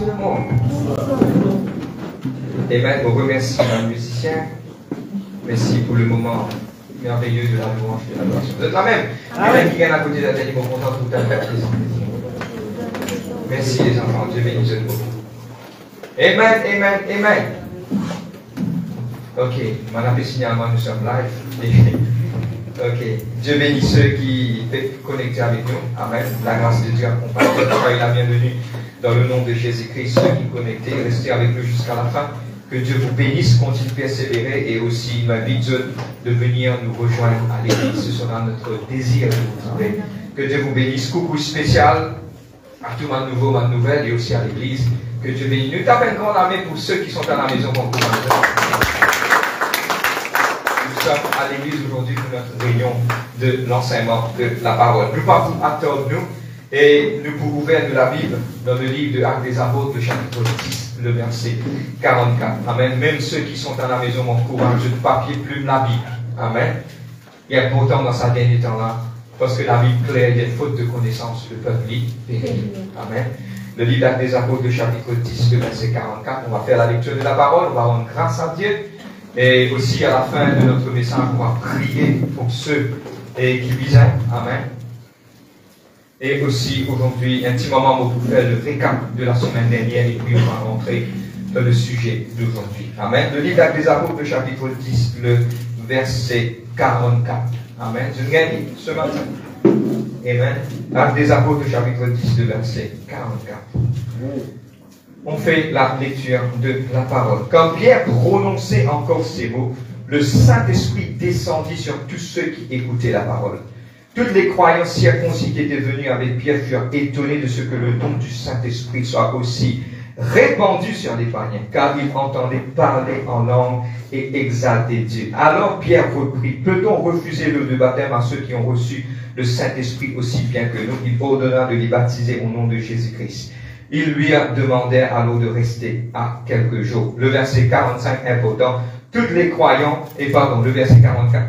tout le monde. Amen. On remercie les musiciens. Merci pour le moment merveilleux de la louange et de l'adoration. Vous êtes là même. Amen. Qui vient à côté de la tête, ils vont content de tout à fait. Merci les enfants. Dieu bénisse beaucoup. Amen, amen, amen. Ok, madame le signalement, nous sommes live. Ok, Dieu bénisse ceux qui peuvent connecter avec nous. Amen. La grâce de Dieu accompagne. Soyez la bienvenue dans le nom de Jésus-Christ. Ceux qui connectent, restez avec nous jusqu'à la fin. Que Dieu vous bénisse, continue de persévérer et aussi m'invite de venir nous rejoindre à l'église. Ce sera notre désir de vous trouver. Que Dieu vous bénisse. Coucou spécial à tout ma nouveau, ma nouvelle et aussi à l'église. Que Dieu bénisse. Nous tapons une grande amène pour ceux qui sont à la maison. Nous sommes à l'église aujourd'hui pour notre réunion de l'enseignement de la parole. Nous partons à nous et nous pouvons ouvrir de la Bible dans le livre de Actes des Apôtres, le chapitre 10. Le verset 44. Amen. Même ceux qui sont à la maison m'encouragent de papier, plume, la Bible. Amen. Il est important dans sa dernier temps-là, parce que la Bible claire, il y a une faute de connaissance, le peuple lit, périt. Amen. Le livre d'Actes des Apôtres, le chapitre 10, le verset 44. On va faire la lecture de la parole, on va rendre grâce à Dieu. Et aussi à la fin de notre message, on va prier pour ceux qui visent. Amen. Et aussi, aujourd'hui, un petit moment pour faire le récap de la semaine dernière et puis on va rentrer dans le sujet d'aujourd'hui. Amen. Le livre d'Actes des Apôtres, le chapitre 10, le verset 44. Amen. Je gagne ce matin. Amen. Actes des Apôtres, le chapitre 10, le verset 44. On fait la lecture de la parole. Quand Pierre prononçait encore ces mots, le Saint-Esprit descendit sur tous ceux qui écoutaient la parole. Toutes les croyants circoncis qui étaient venus avec Pierre furent étonnés de ce que le don du Saint-Esprit soit aussi répandu sur les païens, car ils entendaient parler en langue et exalter Dieu. Alors Pierre reprit, peut-on refuser l'eau de baptême à ceux qui ont reçu le Saint-Esprit aussi bien que nous? Il ordonna de les baptiser au nom de Jésus-Christ. Ils lui demandèrent alors de rester à quelques jours. Le verset 45 important, toutes les croyants, le verset 44,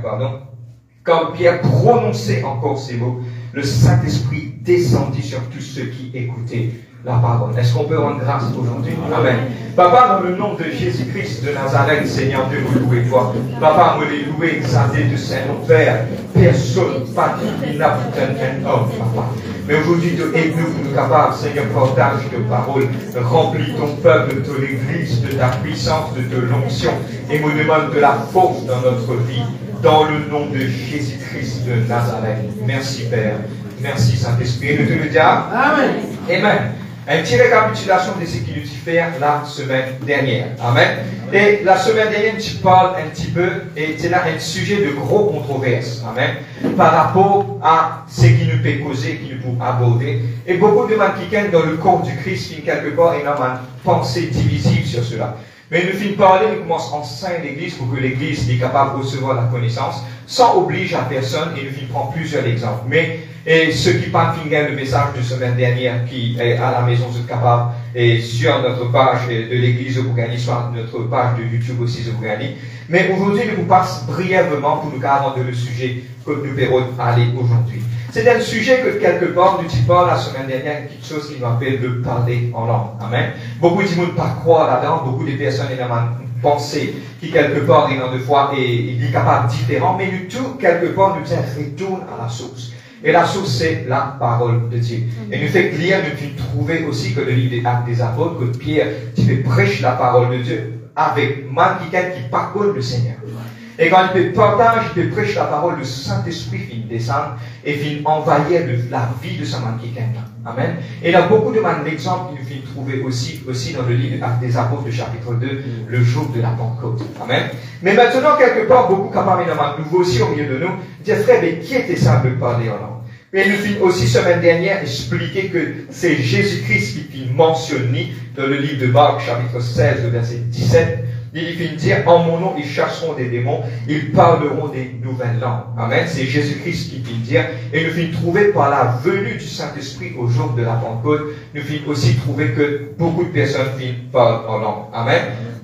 quand Pierre prononçait encore ces mots, le Saint-Esprit descendit sur tous ceux qui écoutaient la parole. Est-ce qu'on peut rendre grâce aujourd'hui? Amen. Papa, dans le nom de Jésus-Christ de Nazareth, Seigneur Dieu, vous louez toi. Papa, vous les louez, exalté de Saint-Nom, Père. Personne, pas qui n'a un homme, Papa. Mais aujourd'hui, tu aides-nous pour nous capables, Seigneur, partage de parole. Remplis ton peuple, de ton église, de ta puissance, de ta l'onction. Et nous demande de la force dans notre vie. Dans le nom de Jésus-Christ de Nazareth. Merci Père. Merci Saint-Esprit. Nous te le disons. Amen. Amen. Une petite récapitulation de ce qu'il nous dit faire la semaine dernière. Amen. Et la semaine dernière, tu parles un petit peu, et c'est là un sujet de gros controverse. Amen. Par rapport à ce qui nous peut causer, qui nous peut aborder. Et beaucoup de gens qui sont dans le corps du Christ, qui quelque part, ils ont une pensée divisive sur cela. Mais nous finissons par parler, nous commençons à enseigner l'Église pour que l'Église soit capable de recevoir la connaissance, sans obliger à personne, et nous finissons prendre plusieurs exemples. Mais ceux qui parlent le message de semaine dernière, qui est à la maison, sont capables, et sur notre page de l'Église Obougani, soit notre page de YouTube aussi Obougani. Mais aujourd'hui, nous vous passe brièvement pour nous garantir le sujet que nous verrons aller aujourd'hui. C'est un sujet que quelque part, nous disons la semaine dernière, quelque chose qui nous appelle le parler en langue. Amen. Beaucoup de gens ne pas croire là-dedans, beaucoup de personnes ont pensé qui quelque part, ils ont de fois, et des capables différents, mais nous tout, quelque part, nous retourne à la source. Et la source, c'est la parole de Dieu. Et nous fait lire, nous trouver aussi que le livre des Actes des Apôtres, que Pierre, tu prêche la parole de Dieu avec quelqu'un qui parle le Seigneur. Et quand il partage, il prêche la parole, le Saint-Esprit finit descendre et finit envahir la vie de ce man qui est là. Amen. Et il y a beaucoup de d'exemples qu'il nous finit trouver aussi dans le livre des Apôtres, le chapitre 2, le jour de la Pentecôte. Amen. Mais maintenant, quelque part, beaucoup capables de nouveau aussi au milieu de nous, dire frère, mais qui était ça de parler en langue? Et nous finissons aussi semaine dernière expliquer que c'est Jésus-Christ qui finit mentionné dans le livre de Marc, chapitre 16, le verset 17. Il finit dire, en mon nom, ils chasseront des démons, ils parleront des nouvelles langues. Amen. C'est Jésus-Christ qui finit dire. Et nous finissons trouver par la venue du Saint-Esprit au jour de la Pentecôte, nous finissons aussi trouver que beaucoup de personnes finissent parler en langue. Amen.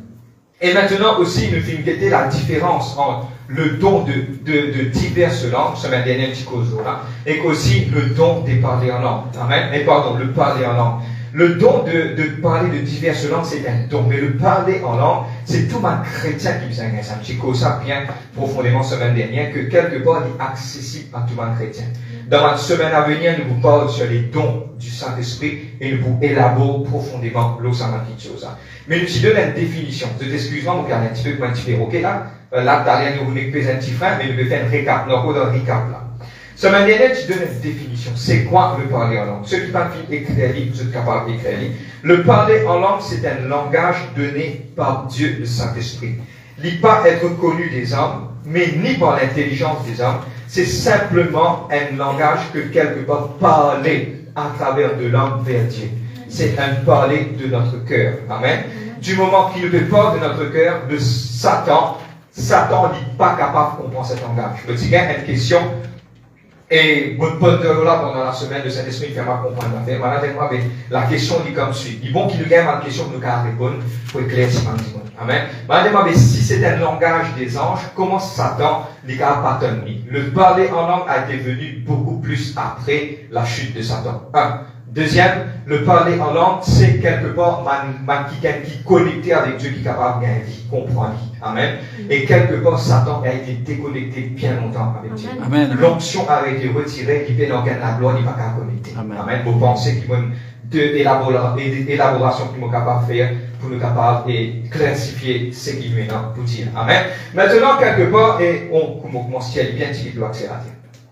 Et maintenant aussi, nous finissons guetter la différence entre le don de diverses langues, semaine dernière, petit cause là, et aussi le don des parler en langue. Amen. Et pardon, le parler en langue. Le don de parler de diverses langues, c'est un don. Mais le parler en langue, c'est tout un chrétien qui vient à ça. J'ai causé ça bien profondément semaine dernière, que quelque part, il est accessible à tout un chrétien. Dans la semaine à venir, nous vous parlons sur les dons du Saint-Esprit et nous vous élaborons profondément l'os à chose. Mais nous te donnons une définition. Je t'excuse-moi, mon gars, un petit peu comme un petit peu, ok, là? Là, t'as l'air de vous faire un petit frein, mais nous vais faire un récap. Nous avons un récap, là. Semaine dernière, tu donnes une définition. C'est quoi le parler en langue? Ceux qui parlent écrire, vous êtes capables d'écrire. Le parler en langue, c'est un langage donné par Dieu, le Saint-Esprit. Il n'est pas être connu des hommes, mais ni par l'intelligence des hommes. C'est simplement un langage que quelque part parler à travers de l'homme vers Dieu. C'est un parler de notre cœur. Amen. Du moment qu'il ne peut pas de notre cœur, de Satan n'est pas capable de comprendre cet langage. Je me dis bien une question. Et votre pote là, pendant la semaine, le Saint-Esprit fait ma comprendre l'affaire. Maintenant, la question dit comme suit. Il bon qu'il nous gagne la question que nous allons répondre pour éclaircir un petit peu. Amen. Maintenant, si c'est un langage des anges, comment Satan les pardonne? Le parler en langue a été venu beaucoup plus après la chute de Satan. Un. Deuxième, le parler en langue, c'est quelque part quelqu'un qui est connecté avec Dieu, qui est capable de gagner, qui comprend. Amen. Et quelque part, Satan a été déconnecté bien longtemps avec Dieu. L'onction a été retirée, il peut dans la gloire, il ne va pas connecter. Amen. Vous pensez qu'il y a deux élaborations qu'il est capable de faire pour nous capable de clarifier ce qu'il est maintenant pour dire. Amen. Maintenant, quelque part, et on commence à bien dire qu'il doit accélérer.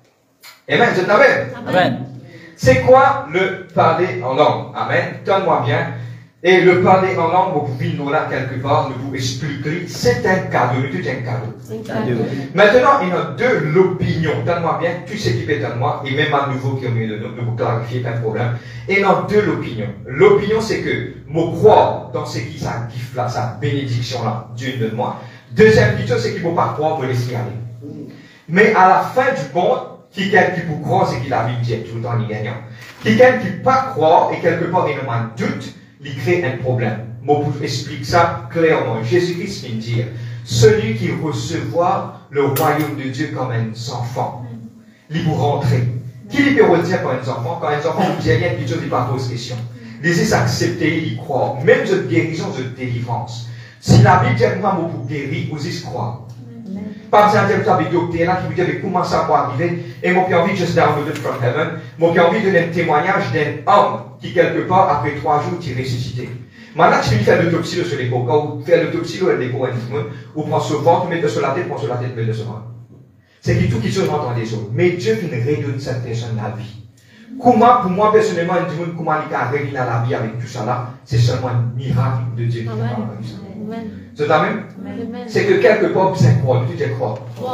Amen. Je t'avais. Amen. C'est quoi le parler en langue? Amen. Donne-moi bien. Et le parler en langue, vous pouvez nous là quelque part, nous vous expliquer, c'est un cadeau. Tout est un cadeau. Maintenant, il y a deux l'opinion. Donne-moi bien, tu sais qui peut donner-moi, et même à nouveau qui est au milieu de nous, vous clarifier, pas de problème. Et il y a deux l'opinion. L'opinion, c'est que, moi, croire dans ce qui ça gifle là, sa bénédiction là, Dieu donne moi. Deuxième chose, c'est qu'il ne faut pas croire, vous laisser aller. Mais à la fin du monde, quelqu'un qui peut croire, c'est qu'il a Bible tout le temps, il gagnant. Quelqu'un qui ne peut pas croire, et quelque part, il a un doute, il crée un problème. Moi, je vous explique ça clairement. Jésus-Christ vient dire, celui qui recevra le royaume de Dieu comme un enfant, il peut rentrer. Qui lui peut redire comme un enfant? Quand un enfant vous dit rien, il ne pas pose question. Les accepter, il croit. Même de guérison, de délivrance. Si la Bible dit que moi, pour guérir, vous y croire. Pas besoin de faire avec docteur là qui vous dit comment ça va arriver. Et moi, j'ai envie de just download it from heaven. Moi, j'ai envie de donner un témoignage d'un homme qui, quelque part, après 3 jours, est ressuscité. Maintenant, tu finis faire l'autopsie sur les coca, ou faire l'autopsie sur les coca, ou prendre ce ventre, mettre sur la tête, prendre sur la tête, mettre sur la tête. C'est qui tout qui se rentre dans les autres. Mais Dieu qui ne redonne cette personne la vie. Comment, pour moi, personnellement, comment il a réuni la vie avec tout ça là, c'est seulement un miracle de Dieu qui a fait ça. C'est la même? C'est que quelque part, vous êtes croire, tu es croire.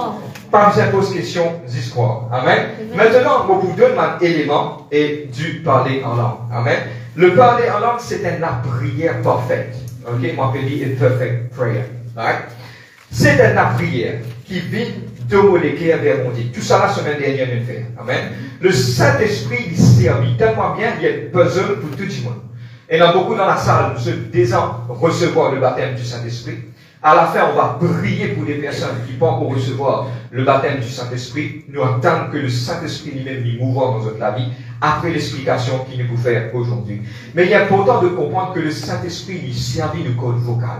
Pas besoin de poser question, dis croire. Amen. Maintenant, on vous donne un élément et du parler en langue. Amen. Le parler en langue, c'est une prière parfaite. Ok, moi, je dis une perfect prayer. Right? C'est une prière qui vit de molécules vers mon Dieu. Tout ça, la semaine dernière, nous fait. Amen. Le Saint-Esprit, il servit tellement bien, il y a une puzzle pour tout le monde. Et il y en a beaucoup dans la salle, nous sommes désirants recevoir le baptême du Saint-Esprit. À la fin, on va prier pour les personnes qui vont encore recevoir le baptême du Saint-Esprit. Nous attendons que le Saint-Esprit lui-même lui mouve dans notre vie après l'explication qu'il nous peut faire aujourd'hui. Mais il est important de comprendre que le Saint-Esprit lui servit de code vocal.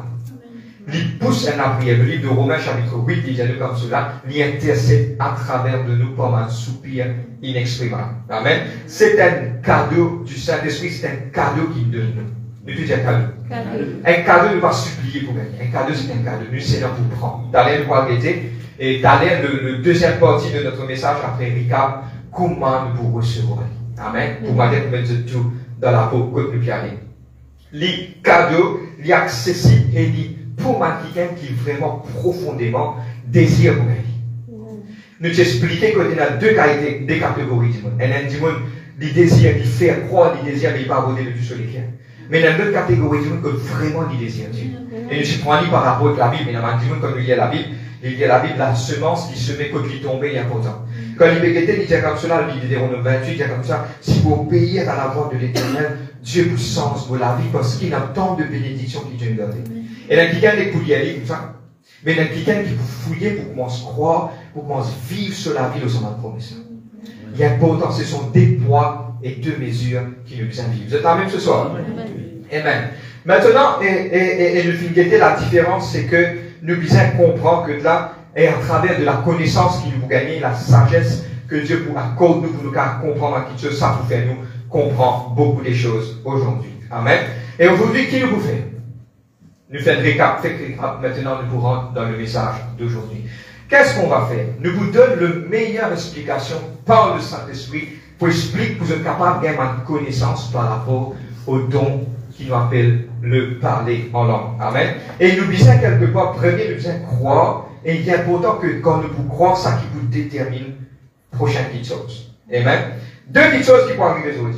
Il pousse un prière. Le livre de Romains chapitre 8 dit comme cela, il intercède à travers de nous comme un soupir inexprimable. Amen. C'est un cadeau du Saint-Esprit, c'est un cadeau qu'il donne nous. Nous disons un cadeau. Un cadeau ne pas supplier pour gagner. Un cadeau, c'est un cadeau. Nous, c'est là pour prendre. D'aller nous arrêter et d'aller le deuxième partie de notre message après recap, comment nous pouvons recevoir. Amen. Pour moi, mettre tout dans la peau que nous aller. Les cadeaux, les accessibles et les pour quelqu'un qui vraiment profondément désire pour gagner. Nous t'expliquons qu'il y a deux catégories du monde. Il y a du monde qui désire, qui fait croire, qui désire, mais il pas abonner de tout sur les cœurs. Mais il y a une autre catégorie du monde que vraiment qui désire Dieu. Et nous prenons par rapport à la Bible, mais il y a du monde comme il y a la Bible, la semence qui se met quand il tombe, il y a pourtant. Quand il dit comme cela, le livre de Deutéronome 28, il dit comme ça, si vous obéissez à la voix de l'Éternel, Dieu vous sens pour la vie parce qu'il a tant de bénédictions qu'il Dieu nous donne. Et il y a quelqu'un qui peut y aller comme ça. Mais il y a quelqu'un qui peut fouiller pour commencer à croire, pour commencer à vivre sur la vie de son promesse. Il est important, ce sont des poids et 2 mesures qui nous bien vivre. Vous êtes là même ce soir? Amen. Maintenant, et nous finissons la différence, c'est que nous bien comprendre que là, et à travers de la connaissance qui nous gagne, la sagesse que Dieu vous accorde nous pour nous comprendre quelque chose, ça vous fait nous comprendre beaucoup de choses aujourd'hui. Amen. Et aujourd'hui, qui nous fait? Nous faisons récap. Maintenant, nous pourrons dans le message d'aujourd'hui. Qu'est-ce qu'on va faire? Nous vous donnons la meilleure explication par le Saint-Esprit pour expliquer que vous êtes capable de gagner une connaissance par rapport au don qui nous appelle le parler en langue. Amen. Et nous disons quelque part, premier, nous disons croire, et il est important que quand nous vous croyons, ça qui vous détermine prochaine petite chose. Amen. 2 petites choses qui vont arriver aujourd'hui.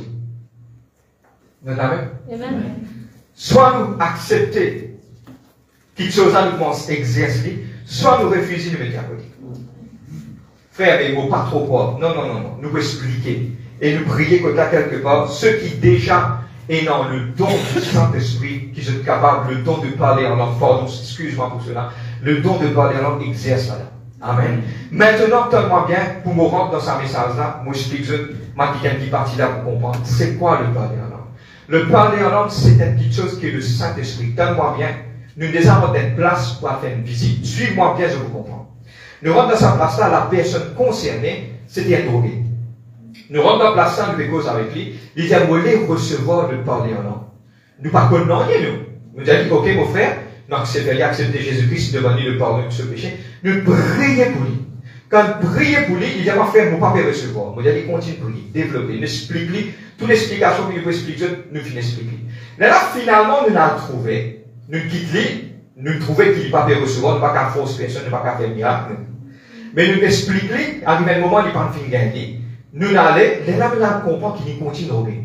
Amen. Soit nous accepter quelque chose à nous commencer à exercer, soit nous refuser de mettre à côté. Frère, mais il ne faut pas trop croire. Non. Nous pouvons expliquer. Et nous prier que là, quelque part, ceux qui déjà est dans le don du Saint-Esprit, qui sont capables, le don de parler en langue, pardon, excuse-moi pour cela, le don de parler en langue exerce là. Amen. Maintenant, tellement bien, pour me rendre dans ce message-là, moi, je explique, moi, qui viens partie là pour comprendre, c'est quoi le parler en langue? Le parler en langue, c'est une petite chose qui est le Saint-Esprit. Tellement bien, nous avons une place pour faire une visite. Suivez-moi bien, je vous comprends. Nous rentrons dans cette place-là, la personne concernée, c'était un drogué. Nous rentrons dans la place-là, nous faisons cause avec lui, il a voulu recevoir le parler en langue. Nous ne connaissons rien, nous. Nous avons dit, ok, mon frère, nous accepter Jésus-Christ devant lui le pardon de ce péché. Nous prions pour lui. Quand nous prions pour lui, il a dit, mon frère, mon papa recevoir. Nous avons dit, continue de prier, développer, nous explique lui, toute l'explication qu'il peut expliquer, nous finissons expliquer. Là, finalement, nous l'avons trouvé, nous quittons lui, nous trouvons qu'il ne peut pas recevoir, nous ne pas qu'à force personne, nous ne pas qu'à faire miracle. Mais nous expliquons lui, à un même moment, il ne peut pas faire gagner. Nous n'allons, là, nous allons comprendre qu'il continue de regarder.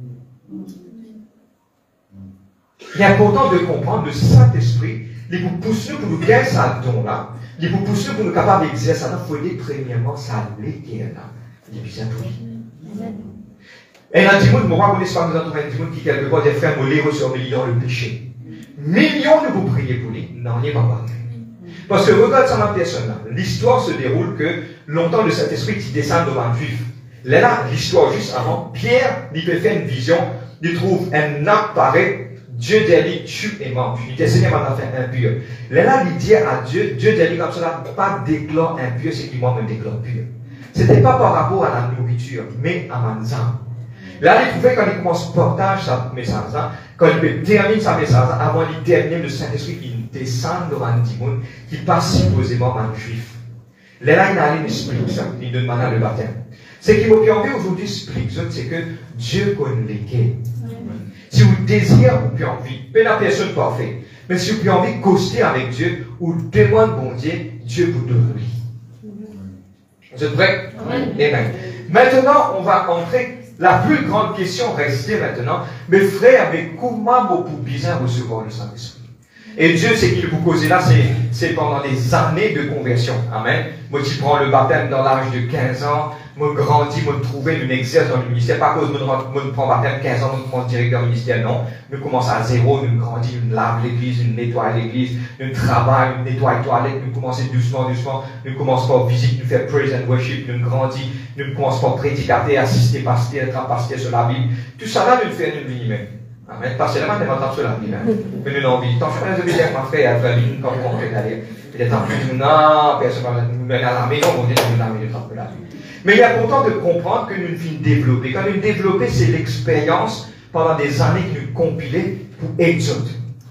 Il est important de comprendre le Saint-Esprit, il vous pousse pour nous gagner ce don-là, il vous pousse pour nous capables d'exercer ça. Il faut dire, premièrement, ça l'éternel. Il est bien pour lui. Et dans le monde, je ne connais pas nous entendre un monde qui, quelque part, des frères, nous les sur millions le péché. Millions de vous priez pour lui, non, il n'y a pas. Parce que regarde ça dans personne-là. L'histoire se déroule que longtemps le Saint-Esprit qui descend devant un juif. Là, l'histoire juste avant, Pierre, il peut faire une vision, il trouve un arbre pareil, Dieu dit, tue et mange. Il dit, Seigneur m'a fait impur. Là, il dit à Dieu, Dieu dit comme cela, pas déclare impur, c'est qu'il moi me déclare pur. C'était pas par rapport à la nourriture, mais à ma âme. Là, il trouvait quand il commence partage sa message, quand il termine sa message, avant il termine le Saint-Esprit qui descend devant un démon, qui passe supposément un juif. Là, il a allé m'expliquer ça, il demande le baptême. Ce qui m'a envie aujourd'hui explique, c'est que Dieu connaît les quais. Si vous désirez, vous pouvez envie, pas la personne parfaite, mais si vous pouvez envie de coster avec Dieu, ou demande bon Dieu, Dieu vous donne lui. Vous êtes prêts? Amen. Maintenant, on va entrer. La plus grande question restée maintenant, mes frères, mais comment vous pouvez bien recevoir le Saint-Esprit? Et Dieu, c'est qu'il vous cause là, c'est pendant des années de conversion. Amen. Moi, qui prends le baptême dans l'âge de 15 ans, moi, grandis, moi, trouver une exerce dans le ministère. Pas cause, moi, prends le baptême 15 ans, moi, prends direct dans le ministère, non. Nous commençons à zéro, nous grandis, nous lave l'église, nous nettoie l'église, nous travaillons, nous nettoie les toilettes, nous commençons doucement, nous commençons par visite, nous faisons praise and worship, nous grandis, nous commençons par prédicater, assister pasteur, être pasteur sur la Bible. Tout ça là, nous le faisons une vie même. Amen. Parce que là, on est en sur la Bible. Mais nous l'envie. Tant que je vais dire, ma frère, à la Bible, quand on fait d'aller, peut-être en plus, non, personne va nous mener à la maison, on dit, nous l'avons mis de la Bible. Mais il est important de comprendre que nous devons développer. Quand nous développer, c'est l'expérience pendant des années que nous compilons pour Exode.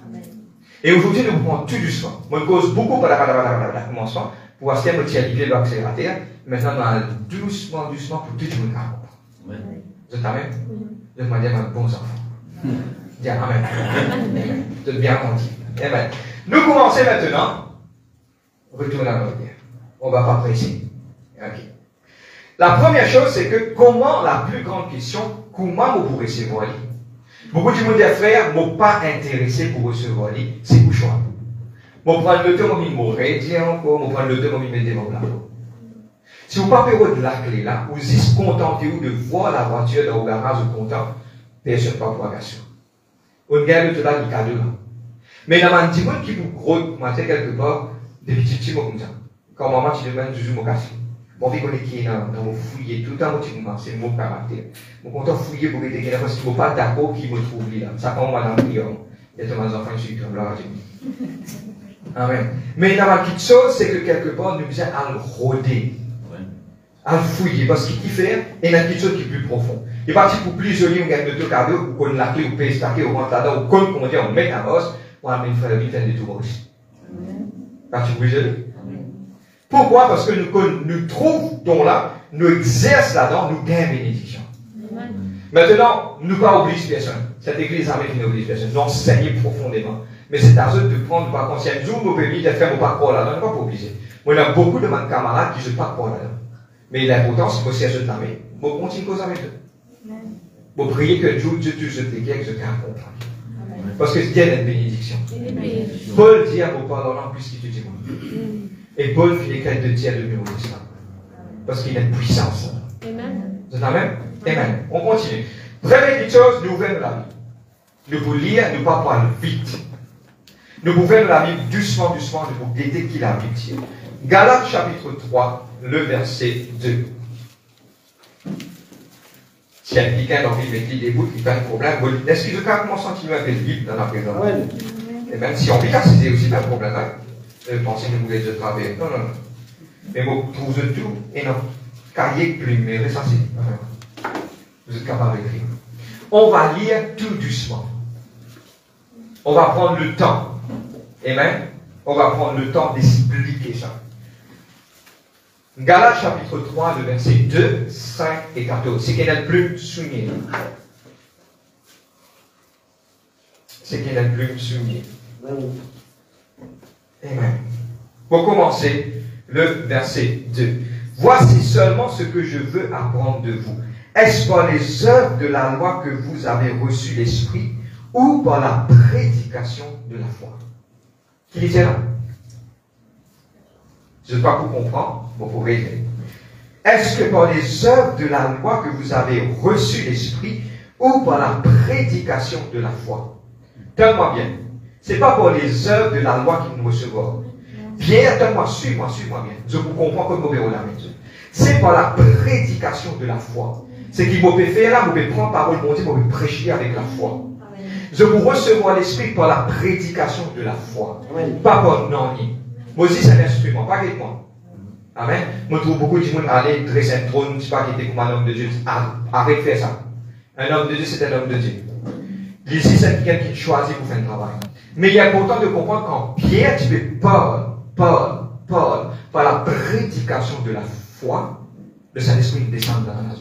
Et aujourd'hui, nous prenons tout doucement. Moi, je cause beaucoup par la commencement pour acheter un petit allié de l'accélérateur. Maintenant, nous allons doucement pour tout le monde. Vous êtes amen? Je vais demander à mes bons enfants. Dis amen. Vous êtes bien contis. Amen. Nous commençons maintenant. Retournez à l'ordre. On ne va pas presser. Ok. La première chose, c'est que comment, la plus grande question, comment vous pouvez recevoir lui? Beaucoup de monde des frères ne m'ont pas intéressé pour recevoir lui, c'est pour choix. Je prends le temps, je m'aurais dit encore, je prends le temps, je me développe là. Si vous ne parlez pas de la clé là, vous êtes contentez-vous de voir la voiture dans le garage ou content, personne ne va pas voir ça. On gagne tout là, du cadeau là. Mais dans un petit qui vous gros, matin quelque part, des petits mots comme ça. Quand maman, tu demandes toujours mon casse. Bon, vous connaissez qui est dans mon fouiller tout le temps, c'est le mot caractère. Mon content fouiller pour être parce qu'il ne faut pas d'accord qui me trouve là. Ça prend moi dans le prière. Il y a tous mes enfants qui sont là. Amen. Mais la petite chose, c'est que quelque part, nous besoin à le rôder. À le fouiller. Parce qu'il fait, et il y a une petite chose qui est plus profonde. Il est parti pour plus joli, on gagne de tout cadeau, ou qu'on la clé, ou paye stacké, ou rentre là-dedans, ou qu'on dit, on met la bosse, on amène frère de vie, de tout aussi. Parti pour plus joli. Pourquoi? Parce que nous trouvons là, nous exerçons là-dedans, nous gagnons bénédiction. Maintenant, nous ne pas oublier personne. Cette église avec une oblige personne. Nous enseignons profondément. Mais c'est à eux de prendre par conscience. Nous, nos pays, de faire mon parcours là-dedans, on n'est pas obligé. Moi, il y a beaucoup de mes camarades qui ne pas croire là-dedans. Mais l'important, c'est que si elles se l'amènent, je continue cause avec eux. Je prie que Dieu te déguise, que je t'accompagne. Parce que Dieu est une bénédiction. Paul dit à vos parents, plus qu'il te dit. Et Paul finit qu'elle de dire le Nouveau Testament. Parce qu'il a une puissance. Amen. Vous êtes amen? Amen. On continue. Première petite chose, nous ouvrons la Bible. Nous pouvons lire, nous ne pas parler vite. Nous pouvons ouvrir la Bible doucement, doucement, nous pouvons guetter qui la Bible tient. Galates chapitre 3, le verset 2. Si il y a quelqu'un dans la Bible qui débute, il fait un problème, est-ce qu'il veut quand même continuer à faire le Bible dans la présence? Et même si on vit là, c'est aussi un problème. Pensez que vous voulez de travailler. Non, non, non. Mais vous trouvez tout et non. Cahier, plume, mais ça c'est. Vous êtes capable d'écrire. On va lire tout doucement. On va prendre le temps. Amen. On va prendre le temps d'expliquer ça. Galates chapitre 3, le verset 2, 5 et 14. C'est qu'il y a le plus souligné. C'est qu'il y a le plus souligné. Amen. Pour commencer, le verset 2. Voici seulement ce que je veux apprendre de vous. Est-ce par les œuvres de la loi que vous avez reçu l'Esprit ou par la prédication de la foi? Qui disait là? Je ne sais pas pour comprendre, mais pour révéler. Est-ce que par les œuvres de la loi que vous avez reçu l'Esprit ou par la prédication de la foi? Donne-moi bien. Ce n'est pas par les œuvres de la loi qu'ils nous recevront. Pierre, donne-moi, suis-moi bien. Je vous comprends comme vous verrez la maison. C'est par la prédication de la foi. C'est qu'il m'a fait là, vous pouvez prendre parole, mon Dieu, vous pouvez prêcher avec la foi. Je vous recevoir l'Esprit par la prédication de la foi. Pas par non-ni. Moi aussi, c'est un instrument, pas avec moi. Amen. Moi, je trouve beaucoup de gens aller dresser un trône, je ne sais pas qui était comme un homme de Dieu. Arrête de faire ça. Un homme de Dieu, c'est un homme de Dieu. Ici, c'est quelqu'un qui choisit pour faire un travail. Mais il est important de comprendre quand Pierre, tu fais Paul, par la prédication de la foi, le Saint-Esprit descend dans la vie.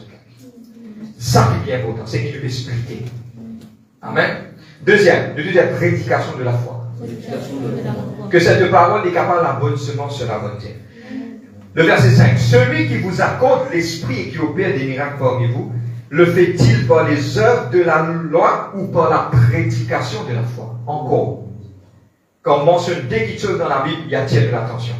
Ça qui est bien important, c'est qu'il peut expliquer. Amen. Deuxième prédication de la foi. Que cette parole est capable de la bonne semence sur la bonne terre. Le verset 5. Celui qui vous accorde l'Esprit et qui opère des miracles parmi vous, le fait-il par les œuvres de la loi ou par la prédication de la foi? Encore. Quand on mentionne dès quelque chose dans la Bible, il y a de l'attention.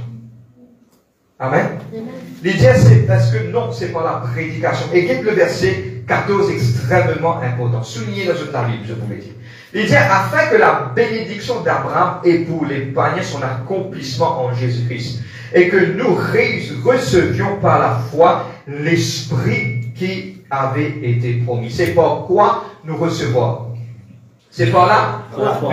Amen. L'idée, c'est parce que non, c'est pas la prédication. Et quitte le verset 14 extrêmement important. Soulignez dans toute la Bible, je vous l'ai dit. L'idée, afin que la bénédiction d'Abraham ait pour l'épargner son accomplissement en Jésus-Christ. Et que nous recevions par la foi l'Esprit qui avait été promis. C'est pourquoi nous recevons. C'est par là. La foi.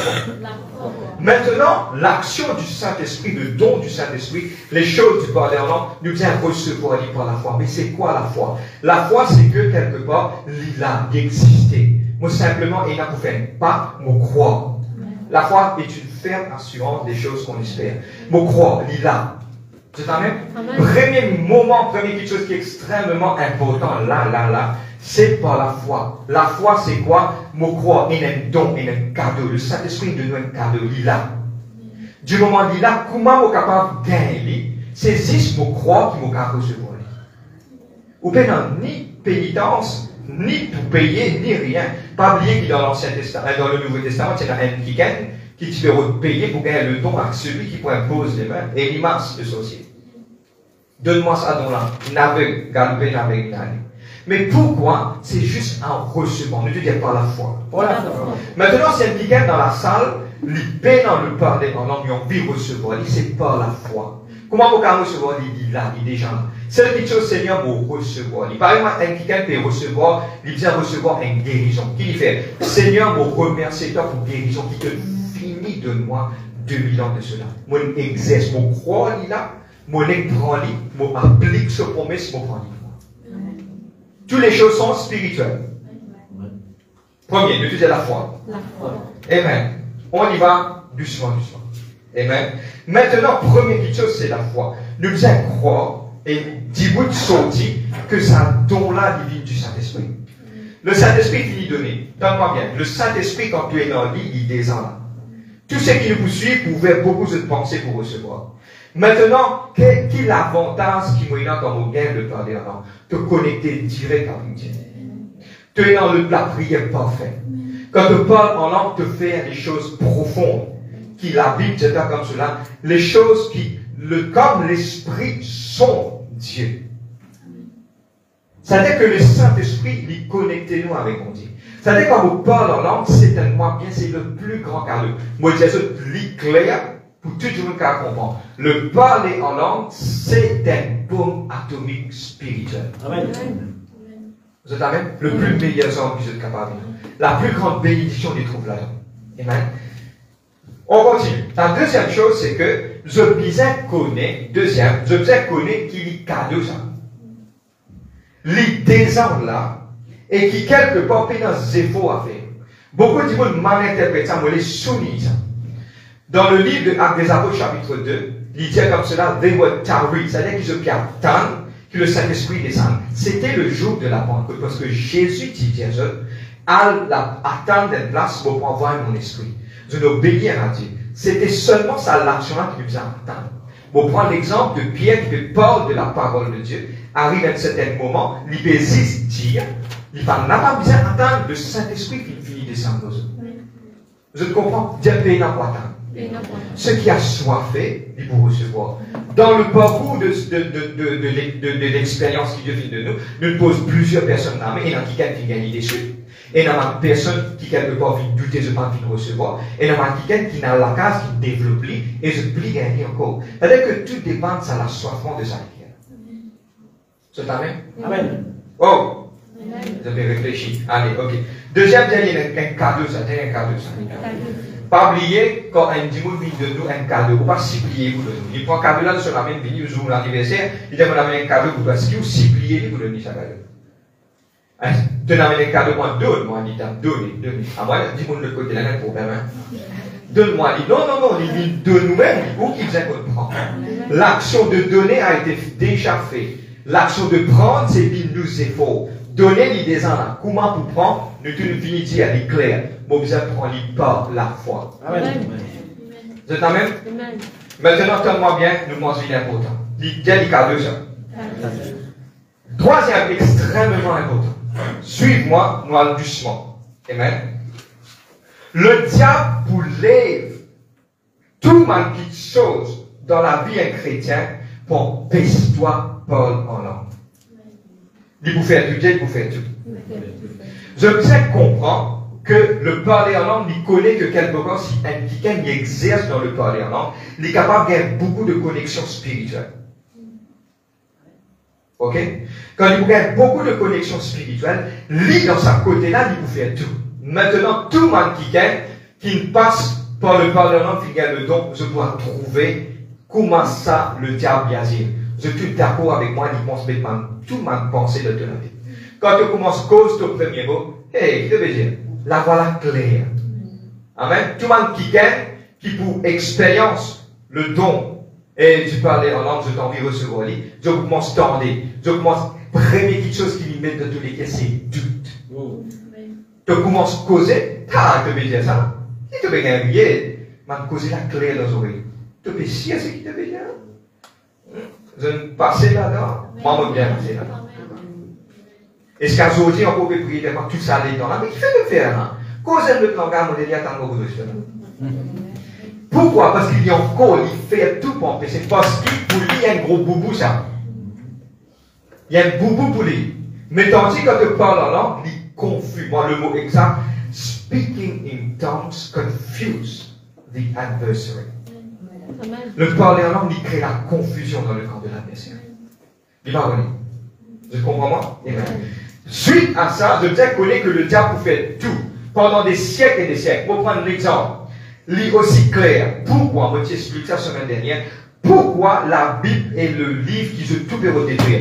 Maintenant, l'action du Saint-Esprit, le don du Saint-Esprit, les choses du Père nous vient recevoir par la foi. Mais c'est quoi la foi? La foi, c'est que quelque part, il a existé. Moi, simplement, il n'a pas fait pas, moi, croire. La foi est une ferme assurance des choses qu'on espère. Moi, croire, il a. C'est un même? Premier moment, première quelque chose qui est extrêmement important, là, c'est par la foi. La foi, c'est quoi? Moi, croire, il y a un don, il y a un cadeau. Le Saint-Esprit nous donne un cadeau, il a. Du moment où il a, comment vous êtes capable de gagner? C'est juste mon croire qui m'a capable de recevoir. Ou bien, ni pénitence, ni tout payer, ni rien. Pas oublier qu'il dans l'Ancien Testament, dans le Nouveau Testament, il y a un qui te fait payer pour gagner le don à celui qui impose les mains et l'immense de sorcier. Donne-moi ça don-là. N'aveugle, galopé, n'aveugle, n'allez. Mais pourquoi? C'est juste en recevant. Ne te dis pas la foi. Voilà. Maintenant, si quelqu'un dans la salle, il paie dans le parler, pendant qu'il a envie de recevoir, c'est par la foi. Comment vous pouvez recevoir les gens? C'est la petite chose, Seigneur, vous recevoir. Il paraît que quelqu'un peut recevoir, il vient recevoir une guérison. Qui fait? Seigneur, vous remercie toi pour guérison qui te finit de moi 2000 ans de cela. Moi, exerce, mon croix là, mon prend lit, mon applique ce promesse, mon prend lit. Toutes les choses sont spirituelles. Premier, de dire la foi. Amen. On y va doucement, doucement. Amen. Maintenant, première petite chose, c'est la foi. Nous devons croire et dis-vous de sortir que ça don-là divine du Saint-Esprit. Le Saint-Esprit finit donné. Donne-moi bien. Le Saint-Esprit, quand tu es dans le lit, il descend là. Tous ceux qui nous suivent pouvaient beaucoup de pensées pour recevoir. Maintenant, quel est l'avantage qui me donne comme au gain de parler en langue? Te connecter direct avec Dieu. Tu es dans la prière parfaite. Quand tu parles en langue, te faire des choses profondes qui l'habitent, etc. comme cela. Les choses qui, comme l'Esprit, sont Dieu. C'est-à-dire que le Saint-Esprit, il connecte nous avec mon Dieu. C'est-à-dire quand vous parlez en langue, c'est tellement bien, c'est le plus grand cadeau. Moi, je dis clair pour tout le monde qui comprend. Le parler en langue, c'est un bombe atomique spirituel. Amen. Vous êtes amen? Le plus meilleur homme que vous êtes capable. La plus grande bénédiction, on les trouve là-dedans. Amen. On continue. La deuxième chose, c'est que je besoin connaître, je besoin connaître qu'il y a cadeau ça. Les désordres là, et qui quelque part peut dans zéro à faire. Beaucoup de gens mal interprètent ça, mais les soumis ça. Dans le livre de Actes des Apôtres, chapitre 2, il dit comme cela, they were tarry, c'est-à-dire qu'ils ont attendre que le Saint-Esprit descende. C'était le jour de la Pentecôte, parce que Jésus dit à eux, attendre une place pour envoyer mon esprit. Je n'obéis à Dieu. C'était seulement ça l'action-là qui nous a attendre. Pour prendre l'exemple de Pierre qui parle de la parole de Dieu, arrive à un certain moment, il peut dire, il n'a pas besoin d'attendre le Saint-Esprit qui finit de descendre aux autres. Je comprends, Dieu paye n'a pas attendre. Ce qui a soifé, il peut recevoir. Dans le parcours de l'expérience qui devient de nous, nous posons plusieurs personnes dans mais il y en a qui gagnent des chutes. Et il y a des personnes qui quelque part vont douter de pas de recevoir. Et il y a qui n'a la case qui développe et se plie gagner encore. C'est-à-dire que tout dépend de la soif de sa prière. C'est amen? Amen. Oh! Vous avez réfléchi. Allez, ok. Deuxième, il y a un cadeau, ça. Un cadeau, ça. Pas oublier, quand un dimanche vient de nous un cadeau, vous pas supplier pour le nous. Il prend un cadeau là, sur la même venue, jour l'anniversaire, il demande un cadeau pour parce qu'il vous supplier pour le nous, ça cadeau. Tu n'as pas un cadeau, moi, donne-moi, dit, donne. À moi, dis-moi de l'autre côté, là, il y a un problème, Donne-moi, dit, non, il dit de nous-mêmes, où qu'il vient qu'on prend. L'action de donner a été déjà faite. L'action de prendre, c'est qu'il nous efforts. Donner l'idée là. Comment pour prendre, nous te nous finissons dire, elle est claire. Bon, vous avez pris par la foi. Amen. Vous êtes amen? Maintenant, tenez-moi bien, nous mangez l'important. Il y a des cadeaux, ça. Troisième, extrêmement important. Suive-moi, nous allons doucement. Amen. Le diable vous lève tout mal petite chose dans la vie d'un chrétien pour baisse-toi Paul en langue. Il vous fait tout, Dieu vous fait tout. Je sais comprendre que le parler en langue, il connaît que quelque part, si quelqu'un exerce dans le parler en langue, il est capable de gagner beaucoup de connexions spirituelles. Ok? Quand il gagne beaucoup de connexions spirituelles, lui, dans sa côté-là, il vous fait tout. Maintenant, tout le monde qui passe par le parler en langue, qui gagne le don, je dois trouver comment ça, le diable y agit. Je suis d'accord avec moi, il pense tout le monde pensait de te la vie. Quand tu commences cause ton premier mot, hey, je veux dire, la voilà claire. Amen. Tout le monde qui gagne, qui pour expérience, le don, et tu parlais en langue, je t'envie recevoir lui, je commence tendre, je commence, première petite chose qui lui met dans tous les cas, c'est doute. Tu commences à causer, tu veux dire ça, si tu veux gagner, mais causer la claire dans les oreilles. Tu peux chier ce qui te veut dire. Je ne passe là-dedans, moi, je bien passer là-dedans. Est-ce qu'aujourd'hui, on peut prier devant tout ça là-dedans là, mais qui fait le faire là? Cause de langage, on dit attendre beaucoup de choses. Pourquoi? Parce qu'il y a encore, il fait tout pour empêcher. Parce qu'il, pour lui, il y a un gros boubou, ça. Il y a un boubou pour lui. Mais tandis que quand tu parles en langue, il est confus. Moi, le mot exact, speaking in tongues confuse the adversary. Le parler en langue, il crée la confusion dans le camp de l'adversaire. Il va revenir. Vous comprenez moi? Suite à ça, je bien connais que le diable fait tout pendant des siècles et des siècles. Pour prendre l'exemple, lit aussi clair. Pourquoi, moi t'explique ça la semaine dernière, pourquoi la Bible est le livre qui se tout peut redétruire?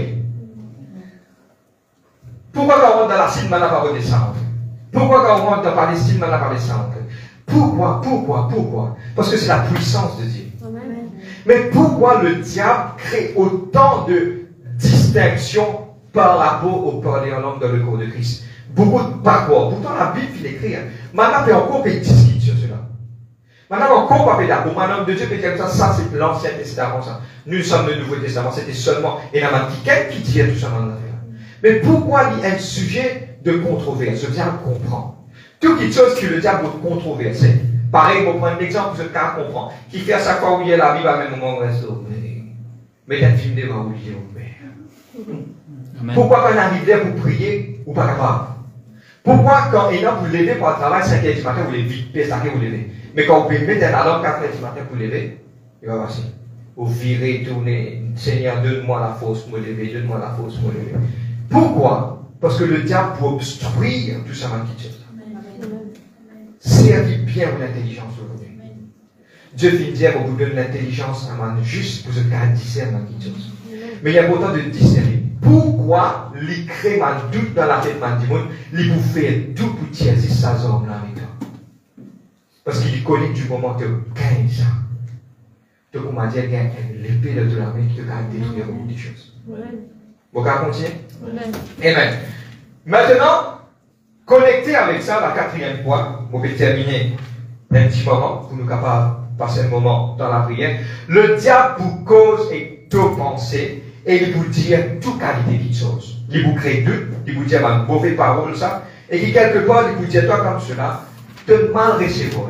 Pourquoi quand on rentre dans la Syrie, on n'a pas redescendre? Pourquoi quand on rentre dans la Palestine, on n'a pas redescendre? Pourquoi? Parce que c'est la puissance de Dieu. Amen. Mais pourquoi le diable crée autant de distinctions par rapport au parler en langue dans le corps de Christ? Beaucoup de backward. Pourtant, la Bible, il écrit. Maintenant, on peut encore discuter sur cela. Maintenant, encore pas d'accord. Pour un homme de Dieu, peut dire ça, c'est l'Ancien Testament. Ça. Nous sommes le Nouveau Testament. C'était seulement, et la quelqu'un qui disait tout ça dans l'affaire. Mais pourquoi il y a un sujet de controverse? Je viens de comprendre. Toute chose que le diable veut controverser. Pareil, pour prendre l'exemple, je ne comprends. Qui fait à chaque fois où il y a la Bible, à un moment où il reste. Mais il y a un film devant où il est. Pourquoi quand on arrive là pour prier, ou pas capable? Pourquoi quand vous levez pour le travail 5 h du matin, vous levez vite, vous levez. Mais quand vous pouvez mettre un alarme 4 h du matin pour lever, il va passer. Vous virez, tournez, Seigneur, donne-moi la force pour me lever, donne-moi la force pour me lever. Pourquoi? Parce que le diable peut obstruire tout ça, ma petite chose. Servir bien l'intelligence aujourd'hui. Dieu vient dire, on vous donne l'intelligence à man juste pour ce cas discerner, ma petite chose. Mais il y a important de discerner. Pourquoi il crée un doute dans la tête du monde, il vous fait tout pour tirer sa zone là avec toi? Parce qu'il connaît du moment que tu gagnes ça. Tu commences à dire qu'il y a l'épée de la main qui te gagne détruire beaucoup de choses. Vous pouvez continuer? Amen. Maintenant, connecté avec ça, la quatrième point, vous pouvez terminer un petit moment pour nous capables de passer un moment dans la prière. Le diable vous cause et te penser. Et il vous dit toute qualité de choses. Il vous crée doute, il vous dit une mauvaise parole, ça. Et qui quelque part, il vous dit toi comme cela, te mal recevoir.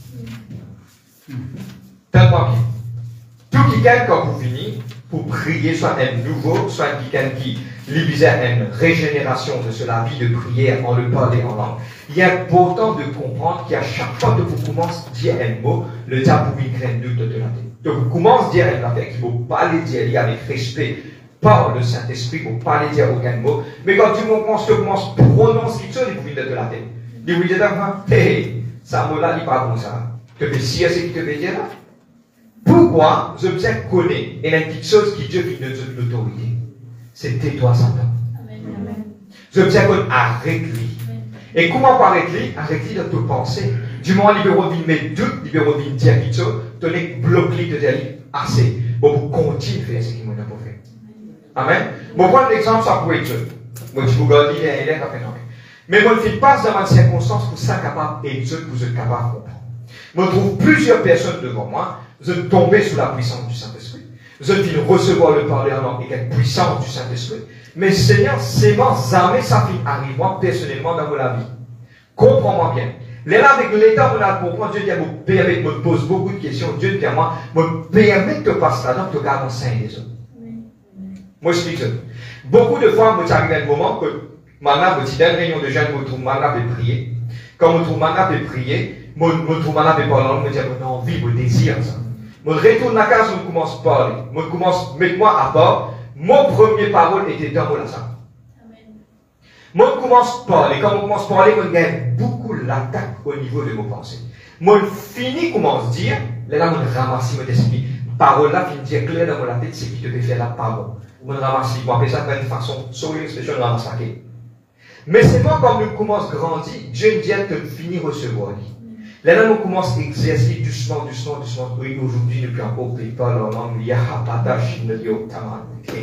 Tellement bien. Tout quelqu'un, quand vous finissez, pour prier, soit un nouveau, soit quelqu'un qui libère une régénération de cela, vie de prière, en le parler en langue. Il est important de comprendre qu'à chaque fois que vous commencez à dire un mot, le diable vous crée un doute de la tête. Donc, vous commencez à dire une affaire qu'il ne faut pas les dire avec respect par le Saint-Esprit, il ne faut pas les dire aucun mot. Mais quand tu commences à prononcer quelque chose, il vous vient de la tête. Il vous dit d'abord, hey, ça mot-là, il n'est pas bon ça. Tu peux dire ce qu'il te veut dire là. Pourquoi je bien connais, et il y a une petite chose qui Dieu qui nous donne l'autorité. C'est tais-toi, Satan. Je bien connais, arrête-lui. Et comment arrête-lui? Arrête-lui de te penser. Du moment où libéraux viennent mettre doute, libéraux viennent dire quelque chose, tenez, bloque-lui de dire assez. Bon, vous continuez à faire ce qu'il m'a pour faire. Amen. Bon, prendre l'exemple, ça pourrait être Dieu. Moi, je vous garde, il est là, mais moi, je ne fais pas dans une circonstance pour ça capable et Dieu pour être capable de comprendre. Je trouve plusieurs personnes devant moi, je tombais sous la puissance du Saint-Esprit. Je viens recevoir le parler en langue et la puissance du Saint-Esprit. Mais Seigneur, c'est moi, jamais ça fait arriver moi personnellement dans la vie. Comprends-moi bien. Là, avec l'état où on a compris, Dieu dit à me permet, me pose beaucoup de questions. Dieu dit à moi, me permet de passer là-dedans, de garder mon sein des autres. Moi, je explique ça. Beaucoup de fois, moi, j'arrive à un moment que, maintenant, je dis, dans une réunion de jeunes, je trouve maintenant de prier. Quand je trouve maintenant de prier, je trouve maintenant de parler, je me dis, j'ai envie, je désire ça. Je retourne à la case, je commence à parler. Je commence, mets-moi à part. Mon premier parole était dans mon latin. Moi, je commence à parler. Quand je commence à parler, je gagne beaucoup l'attaque au niveau de mes pensées. Moi, je finis, commence à dire, là, je ramasse mon esprit. Parole là, qui me dit clair dans mon tête, c'est qui devait faire la parole. Je ramasse, je m'appelle ça de une façon, sur une expression, je ramasse la clé. Mais c'est moi, quand je commence à grandir, Dieu me dit de finir recevoir. Là, on commence à exercer doucement. Oui, aujourd'hui, depuis encore, je ne parle pas en langue, il y a Hapata, Shinelio, Taman.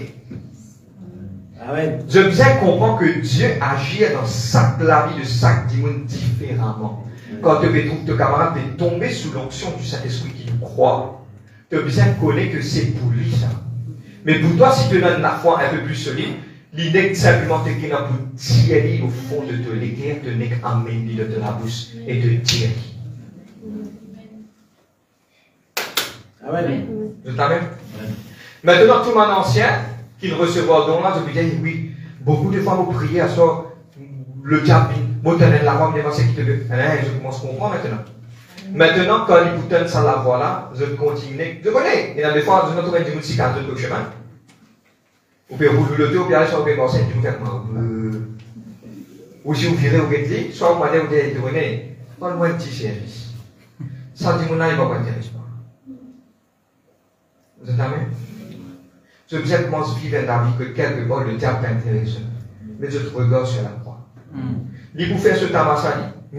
Amen. Je bien comprends que Dieu agit dans la vie de chaque dimanche différemment. Quand tu trouves tes camarades tomber sous l'onction du Saint-Esprit qui nous croit, tu bien connaître que c'est pour lui ça. Mais pour toi, si tu donnes la foi un peu plus solide, l'idée n'est simplement te qu'il pour tirer au fond de te l'équerre, te n'est qu'amener de la bouche et te tirer. Amen. Je t'amène. Maintenant, tout le monde ancien, qu'il recevra don là, je peux dire, oui, beaucoup de fois, vous priez à soi, le diable, moi, tu as la voix, mais c'est qui te veut. Je commence à comprendre maintenant. Maintenant, quand il vous donne ça la voie là, je continue. Je connais. Il y a des fois, je ne trouve pas de musique à le chemin. Ou bien vous le deux, ou bien aller sur le conseil, vous faites moi. Ou si vous virez au guet soit vous allez au guet donner, pas le moins de petit service. Ça dit, mon âme, il va pas intéressant. Vous êtes amen? Je vous ai commencé à vivre dans la vie que quelque part le diable t'intéresse. Mais je te regarde sur la croix. Il vous fait ce tabac,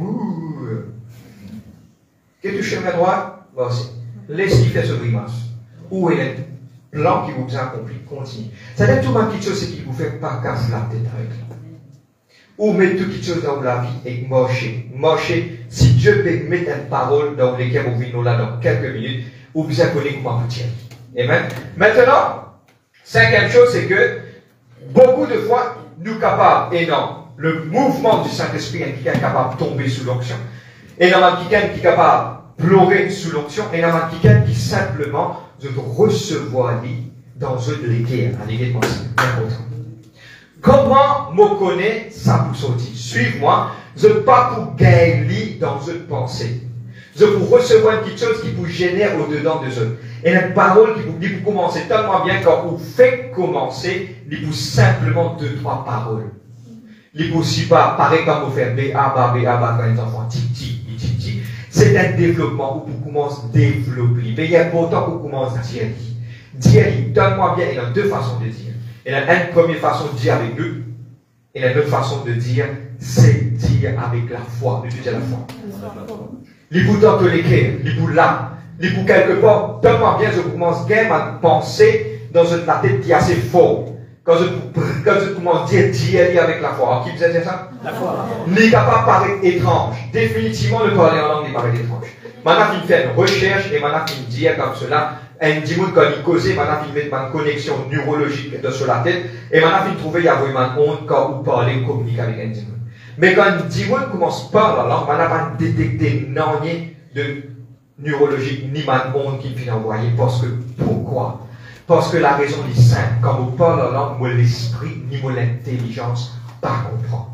que tu chemin droit, voici. Laisse-lui faire ce grimace. Où est le plan qui vous a accompli? Continue. C'est-à-dire tout ma petite chose, c'est qu'il vous fait pas casser la tête avec là. Ou mettre toute petite chose dans la vie et marcher. Marcher. Si Dieu peut mettre une parole dans lesquelles vous venez là dans quelques minutes, vous vous connaissez comment vous tirer. Amen. Maintenant, cinquième chose, c'est que beaucoup de fois, nous sommes capables, et non, le mouvement du Saint-Esprit est capable de tomber sous l'onction. Et il y a quelqu'un qui est capable de pleurer sous l'onction. Et il y a quelqu'un qui simplement de recevoir lui dans une l'équerre. À l'équerre, c'est important. Comment me connaît ça pour sortir? Suive-moi. Je ne pas pour gagner dans une pensée. Je pour recevoir une petite chose qui vous génère au-dedans de eux. Et une parole qui vous dit pour commencer tellement bien quand vous faites commencer, il vous simplement 2-3 paroles. Il vous aussi pas, pareil comme vous faites B.A.B.A. quand les enfants, tic. C'est un développement où vous commencez à développer. Mais il y a pourtant où vous commencez à dire. Dire, donne-moi bien, il y a 2 façons de dire. Il y a une première façon de dire avec nous. Et il y a une autre façon de dire, c'est dire avec la foi. De dire la foi. Il vous donne les cœurs, il vous là. Il vous quelque part, donne-moi bien, je commence bien à penser dans une tête qui est assez fort. Quand je commence à dire avec la foi. Alors, qui vous a dit ça? La foi. N'est capable de paraître étrange. Définitivement, le parler en langue n'est pas étrange. Maintenant, il fait une recherche et maintenant, il dit comme cela. Un dimanche, quand il causait, maintenant, il met une connexion neurologique sur la tête. Et maintenant, il trouvait qu'il y avait une honte quand vous parlez ou communiquez avec un dimanche. Mais quand un dimanche commence par la langue, maintenant, il détecter non de neurologique ni une honte qu'il vient envoyer. Parce que, pourquoi? Parce que la raison est simple. Quand vous parlez la langue, moi l'esprit, ni moi l'intelligence, pas comprendre.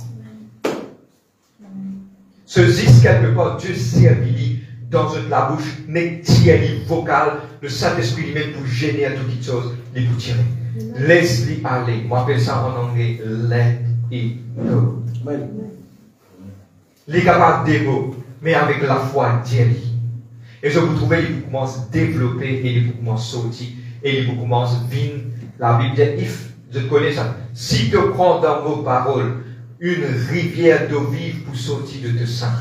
Ce zis quelque part, Dieu servit dans la bouche, mais tiers vocal, le Saint-Esprit lui-même vous génère toutes choses, les vous tirer. Laisse-les aller. Moi, j'appelle ça en anglais, let it go. Les capables des mots, mais avec la foi, Dieu. Et je vous trouve, il vous commence à développer et il vous commence à sortir. Et il vous commence à vivre. La Bible dit, je connais ça. Si tu prends dans vos paroles une rivière d'eau vive pour sortir de tes seins,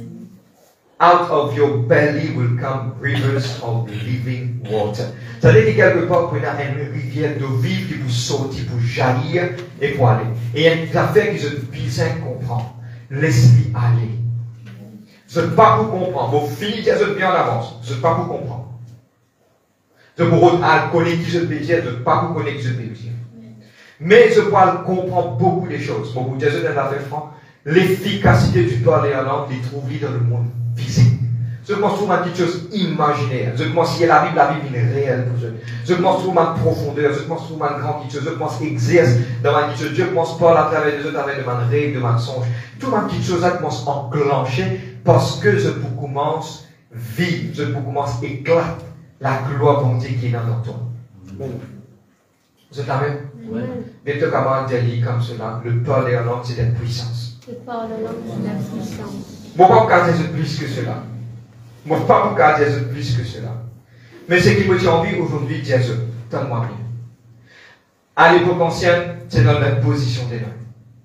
out of your belly will come rivers of living water. Ça veut dire quelque part qu'on a une rivière d'eau vive qui vous sortir pour jaillir et pour aller. Et il y a une affaire que je besoin comprendre. Laisse-les aller. Je ne peux pas vous comprendre. Vos filles, je bien en avance. Je ne peux pas vous comprendre. Je vous connais qui je peux dire, je ne peux pas vous connaître qui je peux dire. Mais je peux comprendre beaucoup de choses. Pour vous dire, je vais faire franc. L'efficacité du parler en langue, les trouve dans le monde physique. Je commence à trouver une petite chose imaginaire. Je commence à lire la Bible est réelle pour eux. Je commence à trouver une profondeur. Je commence à trouver une grande petite chose. Je commence à exercer dans ma petite chose. Dieu commence à parler à travers les autres, à travers de ma rêve, de ma songe. Toute ma petite chose là commence à enclencher parce que je commence à vivre. Je commence à éclater la gloire de Dieu qui est dans ton. Vous êtes amen? Oui. Mais tu commences à dire comme cela. Le parler en langue, c'est la puissance. Le parler en langue, c'est la puissance. Moi, pas dire plus que cela. Moi, pas dire plus que cela. Mais ce qui me tient envie aujourd'hui, Jésus, donne-moi bien. À l'époque ancienne, c'est dans la position des mains.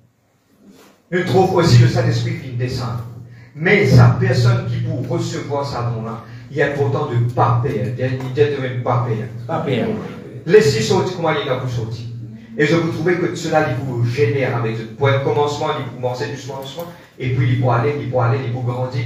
Nous trouvons aussi le Saint-Esprit qui descend. Mais sa personne qui pour recevoir sa don-là, il est important de ne pas payer. Il dit de ne pas payer. Pas payer. Laissez sortir comment il est pour sortir. Et je vous trouvais que cela, il vous génère avec ce point de commencement, il vous commence doucement, et puis il peut aller, il peut grandir.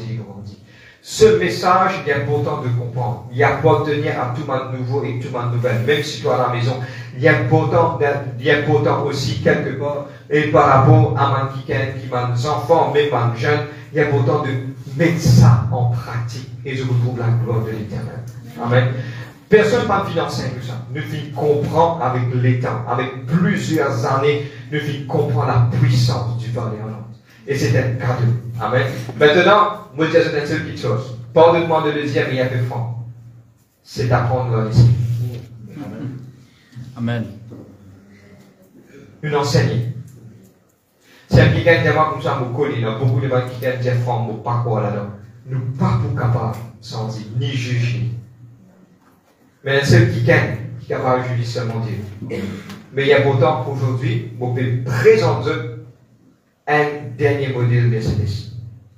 Ce message est important de comprendre. Il appartient à tout le monde nouveau et tout le monde nouvelle. Même si tu es à la maison, il est important aussi quelque part, et par rapport à mes enfants, même mes jeunes, il est important de mettre ça en pratique. Et je vous trouve la gloire de l'Éternel. Amen. Personne ne peut financer tout ça. Nous devons comprendre avec l'État, avec plusieurs années, nous devons comprendre la puissance du parler en langue. Et c'est un cadeau. Amen. Maintenant, moi, je dis une seule petite chose. Pardonne-moi de le dire, mais il y a peu franc. C'est d'apprendre leur esprit. Amen. Une enseignée. C'est un qui gagne des comme ça, mon collègue, beaucoup de gens qui gagnent des femmes, mon parcours là-dedans. Nous pas pour capable, sans dire, ni juger. Mais le seul qui gagne, qui est capable de juger seulement Dieu. Mais il y a pourtant, aujourd'hui, on peut présenter un dernier modèle Mercedes.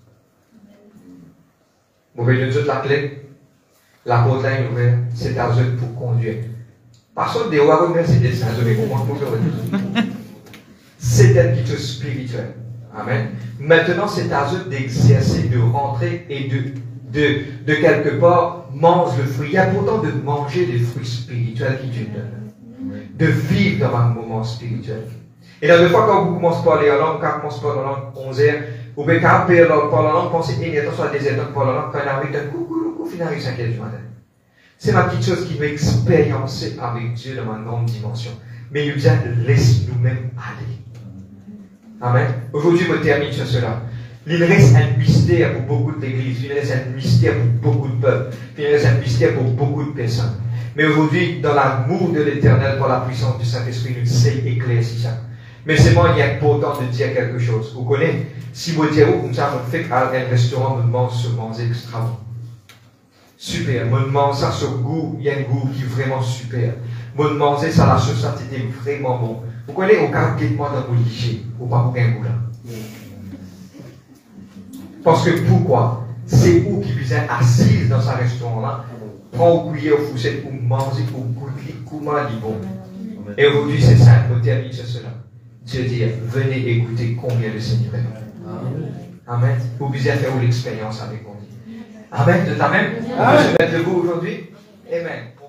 On peut donner la clé, la porte est ouverte, c'est à eux pour conduire. Parce que des rois Mercedes, c'est un eux pour c'est une petite chose spirituelle. Amen. Maintenant, c'est à eux d'exercer, de rentrer et de quelque part manger le fruit. Il y a pourtant de manger les fruits spirituels qui Dieu donne. De vivre dans un moment spirituel. Et la fois quand vous commencez à parler en langue, quand vous commencez à parler en langue 11h, vous pouvez parler en langue, pensez immédiatement sur la deuxième langue, parler en langue, quand il arrive d'un coucou, finir 5 heures du matin. C'est ma petite chose qui veut expériencer avec Dieu dans ma grande dimension. Mais il vient laisse nous-mêmes aller. Amen. Aujourd'hui, je termine sur cela. Il reste un mystère pour beaucoup de l'Église, il reste un mystère pour beaucoup de peuples, il reste un mystère pour beaucoup de personnes. Mais aujourd'hui, dans l'amour de l'Éternel, par la puissance du Saint-Esprit, nous sait éclaircir ça. Mais c'est moi, il est important de dire quelque chose. Vous connaissez, si vous dites, comme ça, on fait à un restaurant, on mange ce manger extra bon. Super, on mange ça, ce goût, il y a un goût qui est vraiment super. On mange ça, la sauce, ça, c'était vraiment bon. Vous connaissez, au cas où moi dans mon liché, ou pas pour un goût là. Parce que pourquoi? C'est où qui vient assise dans ce restaurant-là, prend au cuillère, au fourchette, pour manger, pour goûter, comment il est bon. Et aujourd'hui, c'est simple, on termine sur cela. Dieu dit, venez écouter combien le Seigneur est bon. Amen. Vous pouvez faire l'expérience avec moi. Amen. De ta même. On peut se mettre debout aujourd'hui. Amen.